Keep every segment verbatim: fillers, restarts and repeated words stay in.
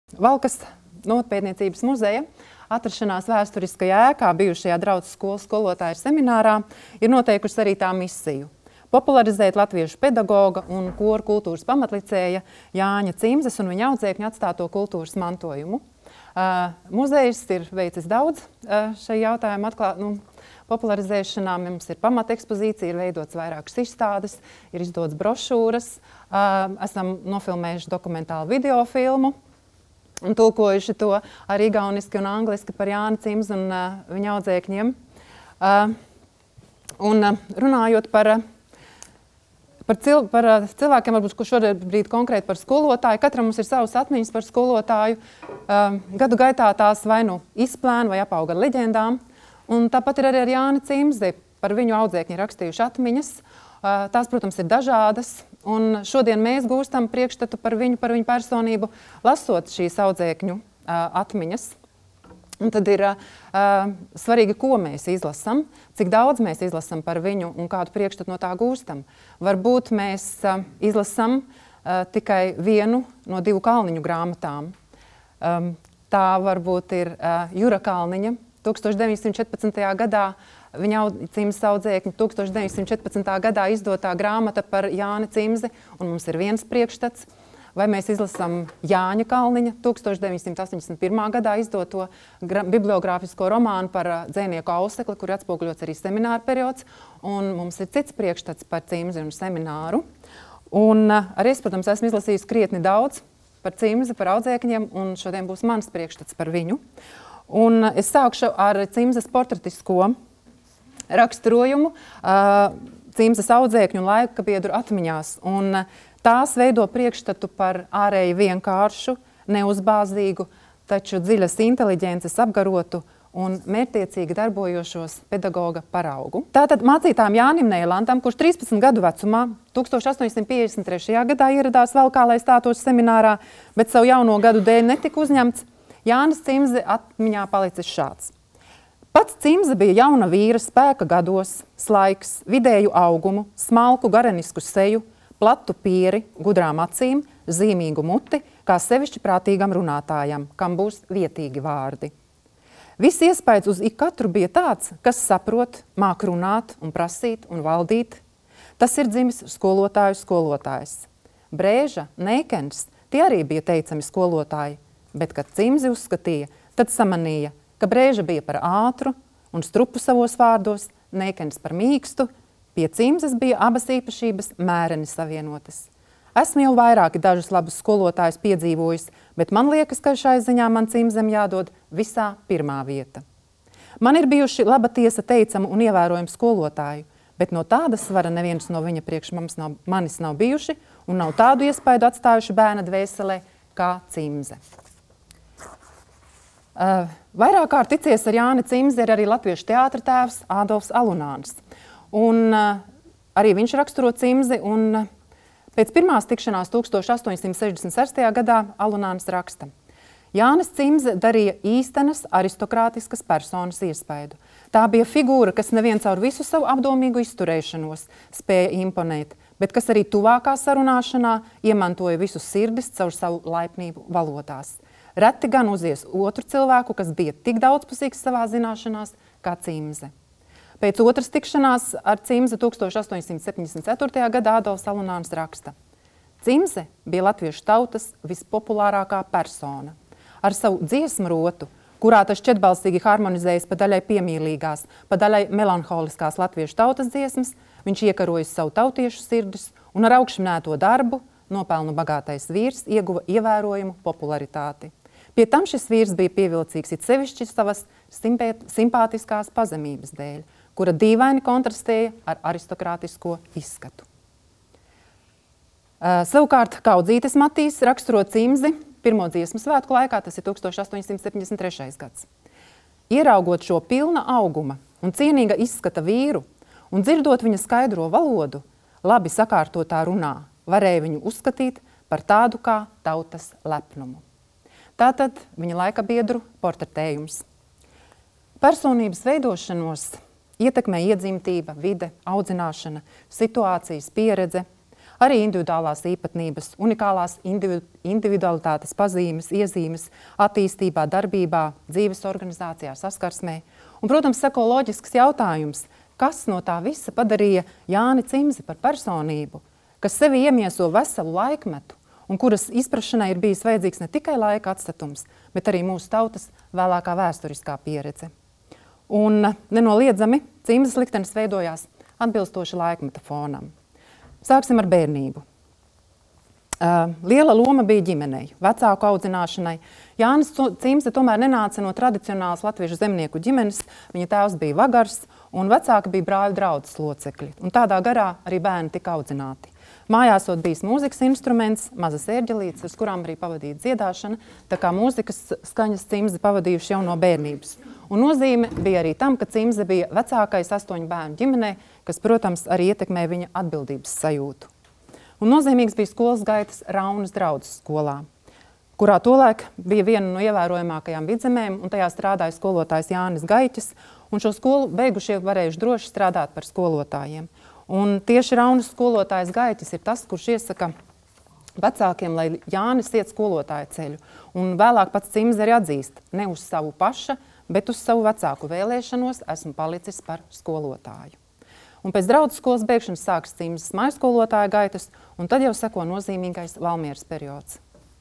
Valkas novatpētniecības muzeja atrašanās vēsturiskajā ēkā bijušajā Draudzes skolas skolotāju seminārā ir noteikusi arī tā misiju – popularizēt latviešu pedagoga un koru kultūras pamatlicēja Jāņa Cimzes un viņa audzēkņu atstāto kultūras mantojumu. Uh, muzejs ir veicis daudz uh, šai jautājumu atklāt, nu, popularizēšanā. Mums ir pamatekspozīcija, ir veidots vairākas izstādes, ir izdots brošūras, uh, esam nofilmējuši dokumentālu videofilmu un tulkojuši to arī igauniski un angliski par Jāni Cimzi un uh, viņa audzēkņiem. Uh, un uh, runājot par, uh, par, cil, par uh, cilvēkiem, varbūt, kurš šobrīd konkrēti par skolotāju, katram mums ir savas atmiņas par skolotāju. Uh, gadu gaitā tās vai nu izplēna vai apauga ar leģendām. Un tāpat ir arī ar Jāni Cimzi. Par viņu audzēkņi rakstījuši atmiņas. Uh, tās, protams, ir dažādas. Un šodien mēs gūstam priekšstatu par viņu, par viņu personību, lasot šīs audzēkņu uh, atmiņas. Un tad ir uh, svarīgi, ko mēs izlasam, cik daudz mēs izlasam par viņu un kādu priekšstatu no tā gūstam. Varbūt mēs uh, izlasam uh, tikai vienu no divu Kalniņu grāmatām. Um, tā varbūt ir uh, Jura Kalniņa, tūkstoš deviņsimt četrpadsmitajā gadā, viņa Cimzes audzēkņa tūkstoš deviņsimt četrpadsmitā gadā izdotā grāmata par Jāni Cimzi, un mums ir viens priekšstats. Vai mēs izlasam Jāņa Kalniņa tūkstoš deviņsimt astoņdesmit pirmā gadā izdoto bibliogrāfisko romānu par dzejnieku Ausekli, kur atspoguļots arī semināra periods, un mums ir cits priekšstats par Cimzi un semināru. Un arī es, protams, esmu izlasījis krietni daudz par Cimzi, par audzēkņiem, un šodien būs mans priekšstats par viņu. Un es sākšu ar Cimzes portretisko raksturojumu uh, Cimzes audzēkņu un laika biedru atmiņās. Un tās veido priekšstatu par ārēji vienkāršu, neuzbāzīgu, taču dziļas inteliģences apgarotu un mērķtiecīgi darbojošos pedagoga paraugu. Tātad mācītām Jānim Neilandam, kurš trīspadsmit gadu vecumā, tūkstoš astoņsimt piecdesmit trešajā gadā ieradās Valkā, lai stātos seminārā, bet savu jauno gadu dēļ netika uzņemts, Jānis Cimzi atmiņā palicis šāds. Pats Cimze bija jauna vīra, spēka gados, slaiks, vidēju augumu, smalku garenisku seju, platu pieri, gudrām acīm, zīmīgu muti, kā sevišķi prātīgam runātājam, kam būs vietīgi vārdi. Viss iespējas uz ikatru bija tāds, kas saprot, māk runāt un prasīt un valdīt. Tas ir dzimis skolotāju skolotājs. Brēža, Neikens, tie arī bija teicami skolotāji, bet, kad Cimzi uzskatīja, tad samanīja, ka Brēža bija par ātru un strupu savos vārdos, Neikens par mīkstu, pie Cimzes bija abas īpašības mēreni savienotas. Esmu jau vairāki dažus labus skolotājus piedzīvojis, bet man liekas, ka šai ziņā man Cimzem jādod visā pirmā vieta. Man ir bijuši laba tiesa teicamu un ievērojumu skolotāju, bet no tādas svara neviens no viņa priekš nav, manis nav bijuši un nav tādu iespaidu atstājuši bērna dvēselē kā Cimze. Uh, vairāk kārt ticies ar Jāni Cimzi ir arī latviešu teātra tēvs Ādolfs Alunāns. Un uh, arī viņš raksturo Cimzi, un uh, pēc pirmās tikšanās tūkstoš astoņsimt sešdesmit sestajā gadā Alunāns raksta. Jānis Cimze darīja īstenas aristokrātiskas personas iespaidu. Tā bija figūra, kas nevien caur visu savu apdomīgu izturēšanos spēja imponēt, bet kas arī tuvākā sarunāšanā iemantoja visus sirdis caur savu laipnību valodās. Reti gan uzies otru cilvēku, kas bija tik daudzpusīgs savā zināšanās kā Cimze. Pēc otras tikšanās ar Cimzi tūkstoš astoņsimt septiņdesmit ceturtajā gadā Ādolfs Alunāns raksta. Cimze bija latviešu tautas vispopulārākā persona. Ar savu dziesmu rotu, kurā tas šķetbalstīgi harmonizējas pa daļai piemīlīgās, pa daļai melanholiskās latviešu tautas dziesmas, viņš iekarojas savu tautiešu sirdis un ar augšminēto darbu nopelnu bagātais vīrs ieguva ievērojumu popularitāti. Pie tam šis vīrs bija pievilcīgs it sevišķi savas simpātiskās pazemības dēļ, kura dīvaini kontrastēja ar aristokrātisko izskatu. Uh, savukārt Kaudzītis Matīs raksturo Cimzi pirmo dziesmu svētku laikā, tas ir tūkstoš astoņsimt septiņdesmit trešais gads. Ieraugot šo pilna auguma un cienīga izskata vīru un dzirdot viņa skaidro valodu, labi sakārtotā runā, varēja viņu uzskatīt par tādu kā tautas lepnumu. Tātad viņa laika biedru portretējums. Personības veidošanos ietekmē iedzimtība, vide, audzināšana, situācijas, pieredze. arī individuālās īpatnības, unikālās individu, individualitātes pazīmes, iezīmes, attīstībā, darbībā, dzīves organizācijā, saskarsmē. Un, protams, seko loģisks jautājums, kas no tā visa padarīja Jāni Cimzi par personību, kas sevi iemieso veselu laikmetu un kuras izprašanai ir bijis vajadzīgs ne tikai laika atstatums, bet arī mūsu tautas vēlākā vēsturiskā pieredze. Un nenoliedzami Cimzes liktenis veidojās atbilstoši laikmeta fonam. Sāksim ar bērnību. Uh, liela loma bija ģimenei, vecāku audzināšanai. Jānis Cimze tomēr nenāca no tradicionālas latviešu zemnieku ģimenes, viņa tēvs bija vagars un vecāki bija brāļu draudzes locekļi. Un tādā garā arī bērni tika audzināti. Mājāsot bijis mūzikas instruments, mazas ērģelītes, uz kurām arī pavadīja dziedāšana, tā kā mūzikas skaņas Cimze pavadījuši jau no bērnības. Un nozīme bija arī tam, ka Cimze bija vecākais astoņu bērnu ģimenē, kas, protams, arī ietekmē viņa atbildības sajūtu. Un nozīmīgs bija skolas gaitas Raunas draudzes skolā, kurā tolaik bija viena no ievērojamākajām vidzemēm, un tajā strādāja skolotājs Jānis Gaiķis, un šo skolu beigušie varējuši droši strādāt par skolotājiem. Un tieši Raunas skolotājs Gaiķis ir tas, kurš iesaka vecākiem, lai Jānis iet skolotāja ceļu. Un vēlāk pats Cimze arī atzīst, ne uz savu paša, bet uz savu vecāku vēlēšanos esmu palicis par skolotāju. Un pēc draudzes skolas beigšanas sākas Cimzes mājskolotāja gaitas, un tad jau seko nozīmīgais Valmieras periods.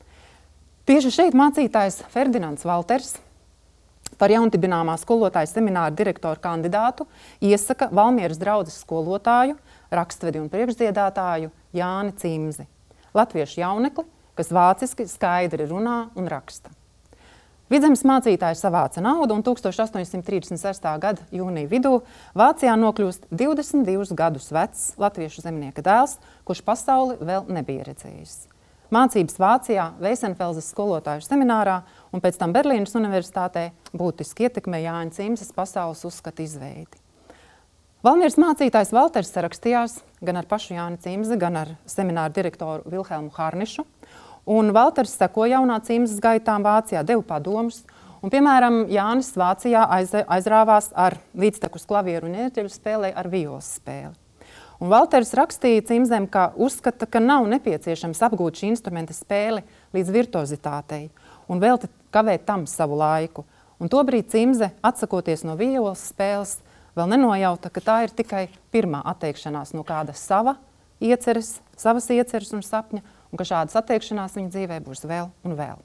Tieši šeit mācītājs Ferdinands Valters par jaundibināmā skolotāja semināra direktora kandidātu iesaka Valmieras draudzes skolotāju, rakstvedi un priekšdziedātāju Jāni Cimzi, latviešu jaunekli, kas vāciski skaidri runā un raksta. Vidzemes mācītājs savāca naudu un tūkstoš astoņsimt trīsdesmit sestā gada jūnija vidū Vācijā nokļūst divdesmit divus gadus vecs latviešu zemnieka dēls, kurš pasauli vēl nebija redzējis. Mācības Vācijā, Veisenfelzes skolotāju seminārā un pēc tam Berlīnas universitātē būtiski ietekmē Jāņa Cimzes pasaules uzskata izveidi. Valmieras mācītājs Valters sarakstījās gan ar pašu Jāni Cimzi, gan ar semināru direktoru Vilhelmu Harnišu, un Valters seko jaunā Cimzes gaitām Vācijā, deva padomus, un, piemēram, Jānis Vācijā aiz, aizrāvās ar līdztekus klavieru un ērģeļu spēlē ar violas spēli. Un Valters rakstīja Cimzēm, ka uzskata, ka nav nepieciešams apgūt šī instrumenta spēli līdz virtuozitātei un velti kavēt tam savu laiku. Un tobrīd Cimze, atsakoties no violas spēles, vēl nenojauta, ka tā ir tikai pirmā atteikšanās no kāda sava ieceres, savas ieceres un sapņa, un ka šādas atteikšanās viņa dzīvē būs vēl un vēl.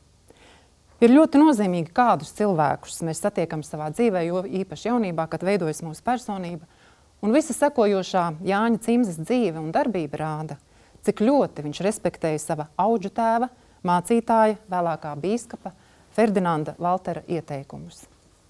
Ir ļoti nozīmīgi, kādus cilvēkus mēs satiekam savā dzīvē, jo īpaši jaunībā, kad veidojas mūsu personība. Un visa sekojošā Jāņa Cimzes dzīve un darbība rāda, cik ļoti viņš respektēja sava audžu tēva, mācītāja, vēlākā bīskapa Ferdinanda Valtera ieteikumus.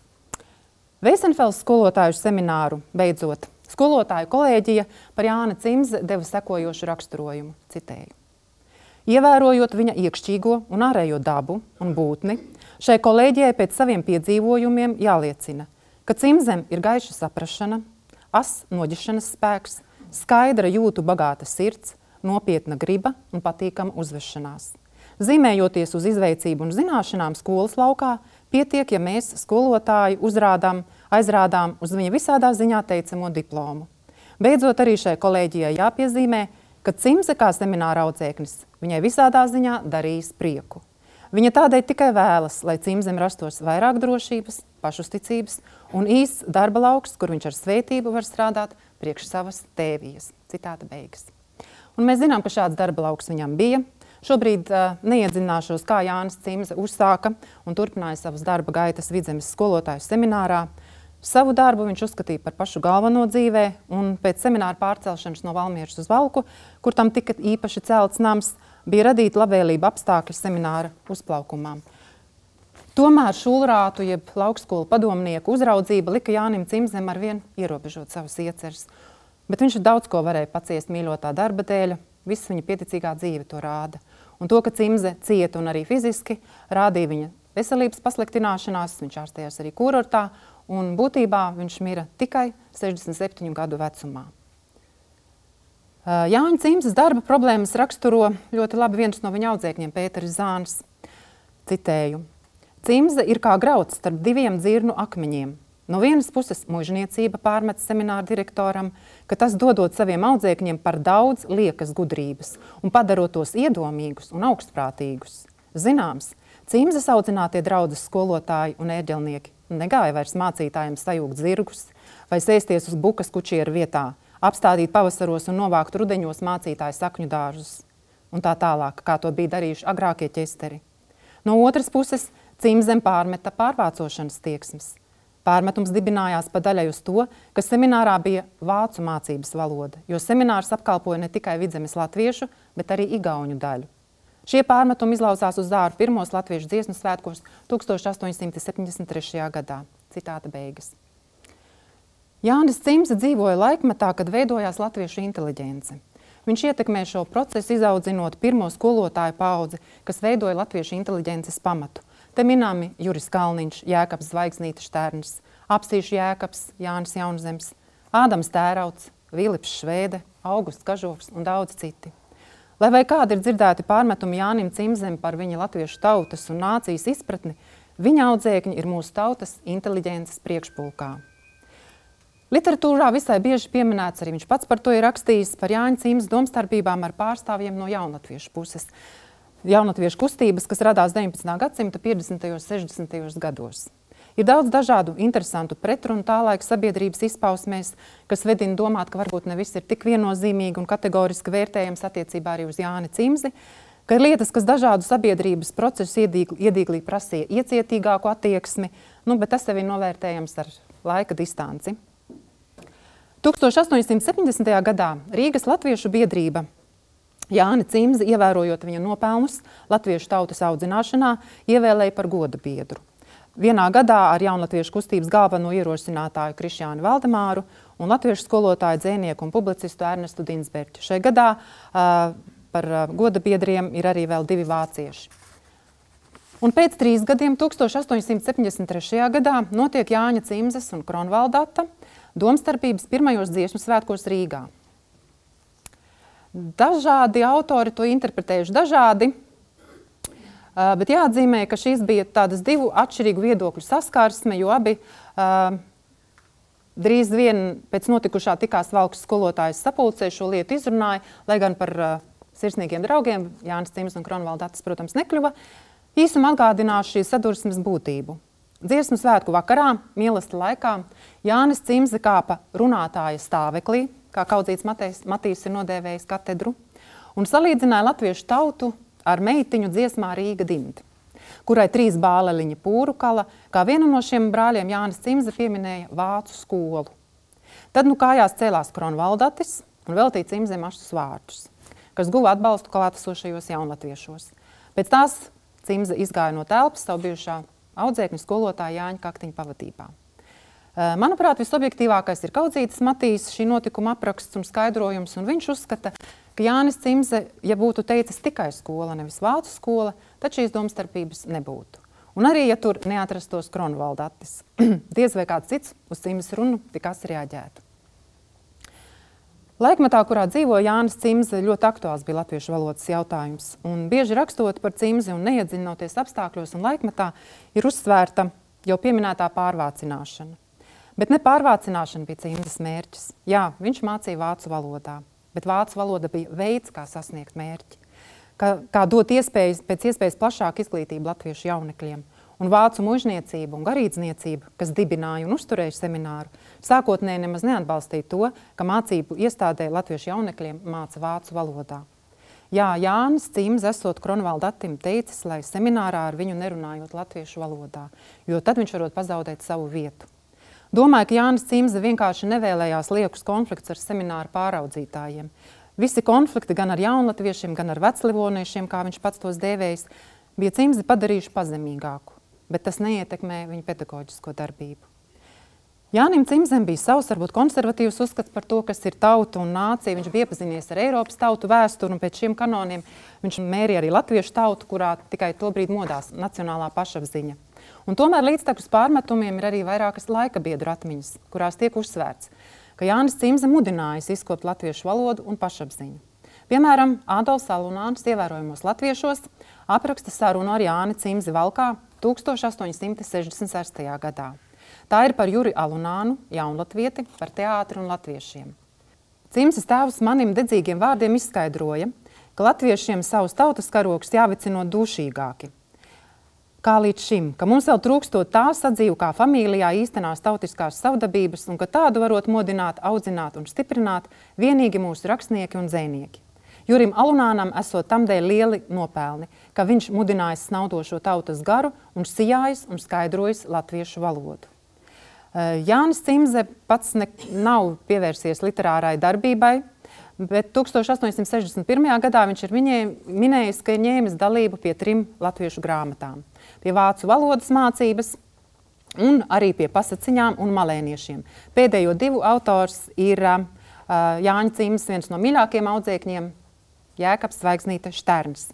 Veisenfelzes skolotāju semināru beidzot, skolotāju kolēģija par Jāni Cimzi deva sekojošu raksturojumu, citēju. Ievērojot viņa iekšķīgo un ārējo dabu un būtni, šai kolēģijai pēc saviem piedzīvojumiem jāliecina, ka Cimzem ir gaiša saprašana, as noģišanas spēks, skaidra jūtu bagāta sirds, nopietna griba un patīkama uzvešanās. Zīmējoties uz izveicību un zināšanām skolas laukā, pietiek, ja mēs skolotāju uzrādām, aizrādām uz viņa visādā ziņā teicamo diplomu. Beidzot arī šai kolēģijai jāpiezīmē, ka Cimze kā semināra audzēknis viņai visādā ziņā darījis prieku. Viņa tādēļ tikai vēlas, lai Cimzem rastos vairāk drošības, pašusticības un īsts darba lauks, kur viņš ar svētību var strādāt priekš savas tēvijas. Citāta beigas. Un mēs zinām, ka šāds darba lauks viņam bija. Šobrīd uh, neiedziļināšos, kā Jānis Cimze uzsāka un turpināja savas darba gaitas Vidzemes skolotāju seminārā. Savu darbu viņš uzskatīja par pašu galveno dzīvē, un pēc semināra pārcelšanas no Valmieras uz Valku, kur tam tika īpaši celts nams, bija radīta labvēlība apstākļi semināra uzplaukumām. Tomēr šulrātu, jeb laukskolu padomnieku uzraudzība lika Jānim Cimzem arvien ierobežot savas ieceres, bet viņš daudz ko varēja paciest mīļotā darba dēļ, viss viņa pieticīgā dzīve to rāda. Un to, ka Cimze cieta un arī fiziski, rādīja viņa veselības pasliktināšanās, viņš ārstējās arī kurortā, un būtībā viņš mira tikai sešdesmit septiņu gadu vecumā. Jāņa Cimzes darba problēmas raksturo ļoti labi viens no viņa audzēkņiem, Pēteris Zānis. Citēju. Cimze ir kā grauds starp diviem dzirnu akmeņiem. No vienas puses muižniecība pārmet semināra direktoram, ka tas dodot saviem audzēkņiem par daudz liekas gudrības un padarot tos iedomīgus un augstprātīgus. Zināms, Cimzes audzinātie draudzes skolotāji un ērģelnieki negāja vairs mācītājiem sajūgt zirgus vai sēsties uz bukas kučieru vietā, apstādīt pavasaros un novākt rudeņos mācītāju sakņu dārzus un tā tālāk, kā to bija darījuši agrākie ķesteri. No otras puses, Cimzem pārmeta pārvācošanas tieksmes. Pārmetums dibinājās pa daļai uz to, ka seminārā bija vācu mācības valoda, jo seminārs apkalpoja ne tikai Vidzemes latviešu, bet arī igauņu daļu. Šie pārmetumi izlauzās uz āru pirmos latviešu dziesmu svētkos tūkstoš astoņsimt septiņdesmit trešajā gadā. Citāta beigas. Jānis Cimze dzīvoja laikmetā, kad veidojās latviešu inteliģence. Viņš ietekmē šo procesu, izaudzinot pirmo skolotāju paudzi, kas veidoja latviešu inteliģences pamatu. Te minami Juris Kalniņš, Jēkabs Zvaigznīte Šternis, Apsīšu Jēkabs, Jānis Jaunzems, Ādams Tērauds, Vilips Švēde, Augusts Kažoks un daudz citi. Lai vai kādi ir dzirdēti pārmetumi Jānim Cimzem par viņa latviešu tautas un nācijas izpratni, viņa audzēkņi ir mūsu tautas inteliģences priekšpulkā. Literatūrā visai bieži pieminēts, arī viņš pats par to ir rakstījis, par Jāņa Cimzes domstarpībām ar pārstāvjiem no jaunatviešu puses. Jaunatviešu kustības, kas radās deviņpadsmitā gadsimta piecdesmitajos, sešdesmitajos gados. Ir daudz dažādu interesantu pretrunu tā laika sabiedrības izpausmēs, kas vedina domāt, ka varbūt ne viss ir tik viennozīmīgi un kategoriski vērtējams attiecībā arī uz Jāni Cimzi, ka ir lietas, kas dažādu sabiedrības procesu iedīgli, iedīglī prasīja iecietīgāku attieksmi, nu, bet tas sevi novērtējams ar laika distanci. tūkstoš astoņsimt septiņdesmitajā gadā Rīgas latviešu biedrība Jāni Cimzi, ievērojot viņa nopelnus latviešu tautas audzināšanā, ievēlēja par goda biedru. Vienā gadā ar jaunatviešu kustības galveno ierosinātāju Krišjāni Valdemāru un latviešu skolotāju, dzejnieku un publicistu Ernestu Dinsberķu. Šai gadā uh, par uh, goda biedriem ir arī vēl divi vācieši. Un pēc trīs gadiem, tūkstoš astoņsimt septiņdesmit trešajā gadā, notiek Jāņa Cimzes un Kronvaldata domstarpības pirmajos dziesmu svētkos Rīgā. Dažādi autori to interpretējuši dažādi, bet jāatzīmē, ka šīs bija tādas divu atšķirīgu viedokļu saskarsme, jo abi uh, drīz vien pēc notikušā tikās valku skolotājas sapulcē šo lietu izrunāja, lai gan par uh, sirsnīgiem draugiem Jānis Cimzes un Kronvaldatas, protams, nekļuva. Īsumā atgādināšu šīs sadursmes būtību. Dziesmu svētku vakarā, mīlestība laikā, Jānis Cimze kāpa runātāja stāveklī, kā kaudzīts Matejs, Matīs ir nodēvējis katedru, un salīdzināja latviešu tautu ar meitiņu dziesmā Rīga dimdi, kurai trīs bāleliņi pūru kala, kā vienu no šiem brāļiem Jānis Cimze pieminēja vācu skolu. Tad nu kājās cēlās Kronvaldatis un veltīja Cimzem aštus vārdus, kas guva atbalstu klātesošajos jaunlatviešos. Pēc tās Cimze izgāja no telpas savu bijušā audzēkņu skolotāja Jāņa Kaktiņa pavadībā. Manuprāt, visobjektīvākais ir Kaudzītes Matīs šī notikuma apraksts un skaidrojums, un viņš uzskata, ka Jānis Cimze, ja būtu teicis tikai skola, nevis vācu skola, tad šīs domstarpības nebūtu. Un arī, ja tur neatrastos Kronvaldatis, diez vai kāds cits uz Cimzes runu tikas reaģētu. Laikmetā, kurā dzīvo Jānis Cimze, ļoti aktuāls bija latviešu valodas jautājums, un bieži rakstot par Cimzi un neiedziļinoties apstākļos un laikmetā, ir uzsvērta jau pieminētā pārvācināšana. Bet ne pārvācināšana bija Cimzes mērķis. Jā, viņš mācīja vācu valodā, bet vācu valoda bija veids, kā sasniegt mērķi, kā, kā dot iespējas, pēc iespējas plašāku izglītību latviešu jaunekļiem. Un vācu muižniecība un garīdzniecība, kas dibināja un uzturēja semināru, sākotnēji nemaz neatbalstīja to, ka mācību iestādē latviešu jaunekļiem māca vācu valodā. Jā, Jānis Cimze, esot Kronvaldatim, teicis, lai seminārā ar viņu nerunājot latviešu valodā, jo tad viņš varot pazaudēt savu vietu. Domāju, ka Jānis Cimze vienkārši nevēlējās liekus konflikts ar semināru pāraudzītājiem. Visi konflikti gan ar jaunlatviešiem, gan ar veclivoniešiem, kā viņš pats tos dēvējis, bija Cimzi padarījuši pazemīgāku, bet tas neietekmē viņa pedagoģisko darbību. Jānim Cimzem bija savs, varbūt konservatīvs uzskats par to, kas ir tauta un nācija. Viņš bija iepazinies ar Eiropas tautu vēsturi, un pēc šiem kanoniem viņš mērīja arī latviešu tautu, kurā tikai tobrīd modās nacionālā pašapziņa. Un tomēr līdztekus pārmetumiem ir arī vairākas laika biedru atmiņas, kurās tiek uzsvērts, ka Jānis Cimze mudinājis izkopt latviešu valodu un pašapziņu. Piemēram, Ādolfs Alunāns ievērojamos latviešos apraksta sarunu ar Jāni Cimzi Valkā tūkstoš astoņsimt sešdesmit sestajā gadā. Tā ir par Juri Alunānu, jaunlatvieti, par teātri un latviešiem. Cimzes tēvs manim dedzīgiem vārdiem izskaidroja, ka latviešiem savus tautas karogus jāvicino dušīgāki. Kā līdz šim, ka mums vēl trūkstot tā sadzīvu kā familijā īstenās tautiskās savdabības un ka tādu varot modināt, audzināt un stiprināt vienīgi mūsu rakstnieki un dzejnieki. Jurim Alunānam esot tamdēļ lieli nopelni, ka viņš mudinājis snaudošo tautas garu un sijājis un skaidrojis latviešu valodu. Jānis Cimze pats ne, nav pievērsies literārai darbībai, bet tūkstoš astoņsimt sešdesmit pirmajā gadā viņš ir minē, minējis, ka ir ņēmis dalību pie trim latviešu grāmatām. Pie vācu valodas mācības un arī pie pasaciņām un malēniešiem. Pēdējo divu autors ir uh, Jāņa Cimzes, viens no mīļākiem audzēkņiem, Jēkabs Zvaigznīte Šterns.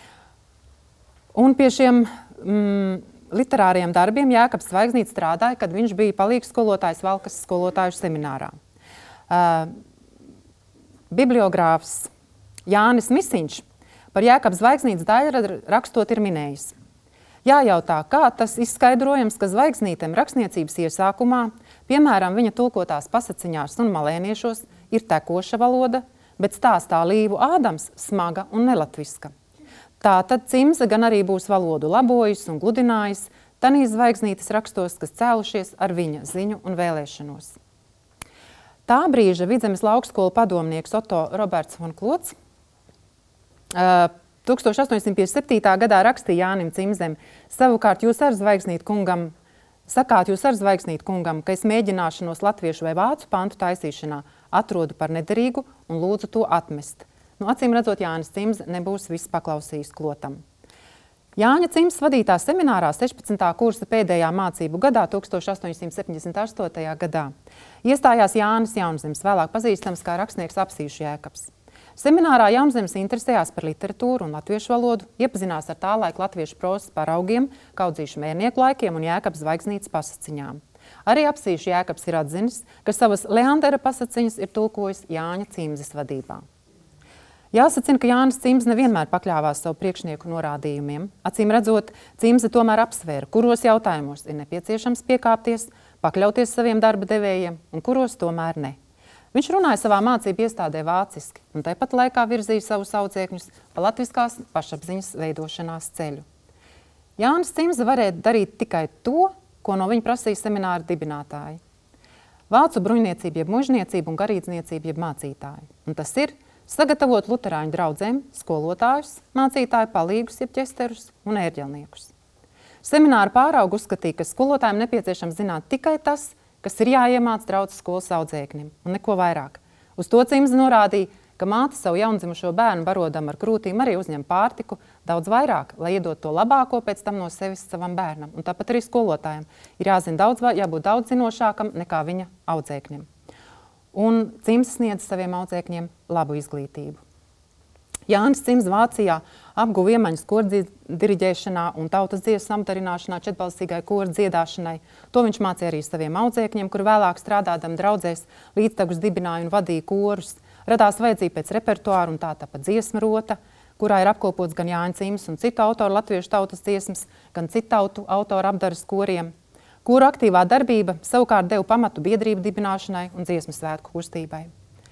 Un pie šiem mm, literāriem darbiem Jēkabs Zvaigznīte strādāja, kad viņš bija palīgs skolotājs Valkas skolotāju seminārā. Uh, Bibliogrāfs Jānis Misiņš par Jēkabs Zvaigznītes daļradu rakstot ir minējis. Jājautā, kā tas izskaidrojams, ka Zvaigznītem rakstniecības iesākumā, piemēram, viņa tulkotās pasaciņās un malēniešos, ir tekoša valoda, bet stāstā Līvu Ādams smaga un nelatviska. Tātad Cimze gan arī būs valodu labojis un gludinājis tanīs Zvaigznītes rakstos, kas cēlušies ar viņa ziņu un vēlēšanos. Tā brīža Vidzemes laukskolu padomnieks Oto Roberts von Klots tūkstoš astoņsimt piecdesmit septītā gadā rakstīja Jānim Cimzem: savukārt jūs ar Zvaigznīti kungam, sakāt jūs ar Zvaigznīti kungam, ka es mēģināšanos latviešu vai vācu pantu taisīšanā atrodu par nederīgu un lūdzu to atmest. Nu, acīm redzot, Jānis Cimze nebūs viss paklausījis Klotam. Jāņa Cimzes vadītā seminārā sešpadsmitā kursa pēdējā mācību gadā tūkstoš astoņsimt septiņdesmit astotajā gadā iestājās Jānis Jaunzems, vēlāk pazīstams kā rakstnieks Apsīšu Jēkabs. Seminārā Jaunzems interesējās par literatūru un latviešu valodu, iepazinās ar tā laika latviešu prozas paraugiem, Kaudzīšu mērnieku laikiem un Jēkabs Zvaigznītes pasaciņām. Arī Apsīšu Jēkabs ir atzinis, ka savas Leandera pasaciņas ir tulkojis Jāņa Cimzes vadībā. Jāsacina, ka Jānis Cimze nevienmēr pakļāvās savu priekšnieku norādījumiem. Acīm redzot, Cimze tomēr apsvēra, kuros jautājumos ir nepieciešams piekāpties, pakļauties saviem darba devējiem un kuros tomēr ne. Viņš runāja savā mācību iestādē vāciski un tāpat laikā virzīja savus audzēkņus pa latviskās pašapziņas veidošanās ceļu. Jānis Cimze varēja darīt tikai to, ko no viņa prasīja semināra dibinātāji. Vācu bruņniecība jeb mužniecība un garīdzniecība jeb mācītāji. Un tas ir sagatavot luterāņu draudzēm, skolotājus, mācītāju palīgus, jeb ķesterus un ērģelniekus. Semināra pārauga uzskatīja, ka skolotājiem nepieciešams zināt tikai tas, kas ir jāiemāc draudzes skolas audzēknim, un neko vairāk. Uz to Cimze norādīja, ka māte savu jaundzimušo bērnu barodam ar krūtīm arī uzņem pārtiku daudz vairāk, lai iedot to labāko pēc tam no sevis savam bērnam. Un tāpat arī skolotājiem ir jāzina daudz, jābūt daudz zinošākam nekā viņa audzēkņiem. Un Cimze sniedz saviem audzēkņiem labu izglītību. Jānis Cimze Vācijā apguva iemaņas koru diriģēšanā un tautas dziesmu amdarināšanā, četbalsīgai koru dziedāšanai. To viņš mācīja arī saviem audzēkņiem, kuri vēlāk strādādam draudzēs līdztekus dibināja un vadīja korus. Radās vajadzība pēc repertuāra un tā tapa dziesma rota, kurā ir apkopots gan Jāņa Cimzes un citu autoru latviešu tautas dziesmas, gan citu tautu autoru apdares koriem. Kuru aktīvā darbība savukārt deva pamatu biedrību dibināšanai un dziesmu svētku kustībai.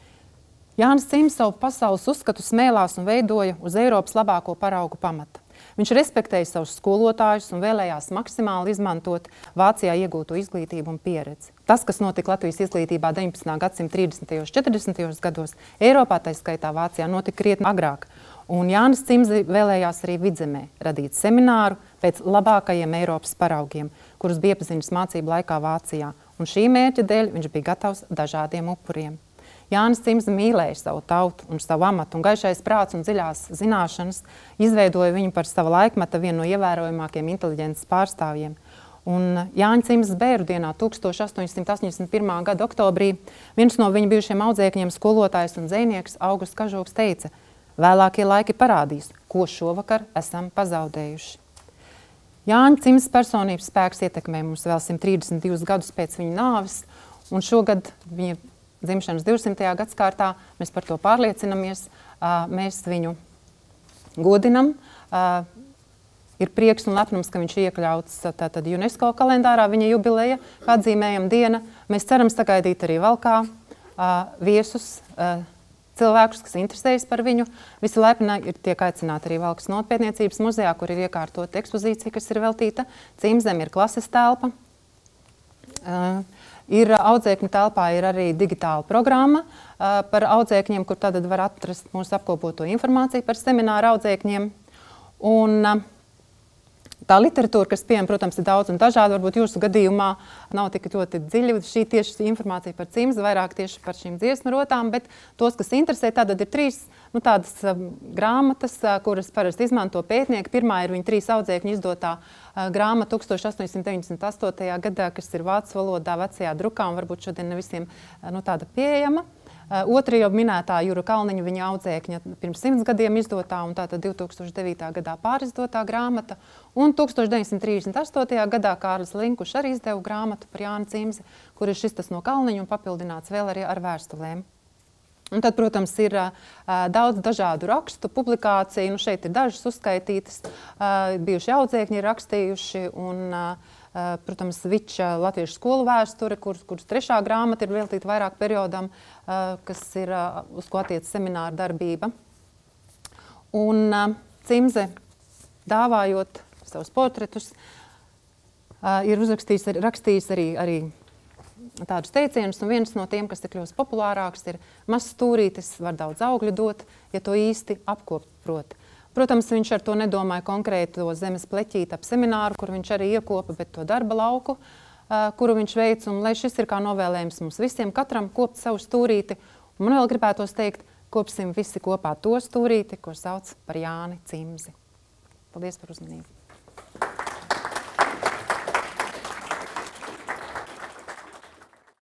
Jānis Cimzes savu pasaules uzskatu smēlās un veidoja uz Eiropas labāko paraugu pamata. Viņš respektēja savus skolotājus un vēlējās maksimāli izmantot Vācijā iegūto izglītību un pieredzi. Tas, kas notika Latvijas izglītībā deviņpadsmitā gadsimta trīsdesmitajos un četrdesmitajos gados, Eiropā, tā skaitā Vācijā, notika krietni agrāk. Un Jānis Cimze vēlējās arī Vidzemē radīt semināru pēc labākajiem Eiropas paraugiem, kurus bija iepazinis mācību laikā Vācijā. Un šī mērķa dēļ viņš bija gatavs dažādiem upuriem. Jānis Cimze mīlēja savu tautu un savu amatu, un gaišais prāts un dziļās zināšanas izveidoja viņu par sava laikmeta vienu no ievērojamākiem inteliģences pārstāvjiem. Un Jāņa Cimzes bēru dienā tūkstoš astoņsimt astoņdesmit pirmā gada oktobrī viens no viņa bijušiem audzēkņiem, skolotājs un dzejnieks Augusts Kažoks teica: vēlākie laiki parādīs, ko šovakar esam pazaudējuši. Jāņa Cimzes personības spēks ietekmē mums vēl simt trīsdesmit divus gadus pēc viņa nāves, un šogad viņa dzimšanas divsimtajā gadskārtā mēs par to pārliecinamies, mēs viņu godinam. ir prieks un lepnums, ka viņš iekļauts tātad UNESCO kalendārā, viņa jubileja, kā atzīmējam diena. Mēs ceram sagaidīt arī Valkā viesus, cilvēkus, kas interesējas par viņu. Visi laipni ir tiek aicināti arī Valkas notpētniecības muzejā, kur ir iekārtota ekspozīcija, kas ir veltīta Cimzem, ir klases telpa. Uh, ir audzēkņu telpā ir arī digitāla programma uh, par audzēkņiem, kur tad var atrast mūsu apkopoto informāciju par semināru audzēkņiem. Un, uh, Tā literatūra, kas pieejama, protams, ir daudz un dažāda. Varbūt jūsu gadījumā nav tik ļoti dziļa šī tieši informācija par Cimzi, vairāk tieši par šīm dziesmu rotām, bet tos, kas interesē, tad ir trīs nu, tādas um, grāmatas, uh, kuras parasti izmanto pētnieki. Pirmā ir viņa trīs audzēkņu izdotā uh, grāmata tūkstoš astoņsimt deviņdesmit astotajā gadā, kas ir vācu valodā vecajā drukā un varbūt šodien ne visiem uh, nu, tāda pieejama. Uh, otra jau minētā Jura Kalniņa, viņa audzēkņa pirms simts gadiem izdotā un tātad divi tūkstoši devītā gadā pārizdotā grāmata. Un tūkstoš deviņsimt trīsdesmit astotajā gadā Kārlis Linkušs arī izdeva grāmatu par Jānu Cimzi, kur ir šis tas no Kalniņa un papildināts vēl arī ar vēstulēm. Un tad, protams, ir uh, daudz dažādu rakstu, publikāciju. Nu, šeit ir dažas uzskaitītas. Uh, bijuši audzēkņi ir rakstījuši un uh, Uh, protams, Viča latviešu skolu vēsture, kuras kur trešā grāmata ir veltīta vairāk periodam, uh, kas ir uh, uz ko attiec semināra darbība. Un uh, Cimze, dāvājot savus portretus, uh, ir uzrakstījis ar, rakstījis arī, arī tādus teicienus, un viens no tiem, kas ir kļūst populārāks, ir mazs stūrītis, var daudz augļu dot, ja to īsti apkopt proti. Protams, viņš ar to nedomāja konkrēti to zemes pleķīti ap semināru, kur viņš arī iekopa, bet to darba lauku, uh, kuru viņš veic. Un lai šis ir kā novēlējums mums visiem, katram kopt savu stūrīti. Un man vēl gribētos teikt, kopsim visi kopā to stūrīti, ko sauc par Jāni Cimzi. Paldies par uzmanību!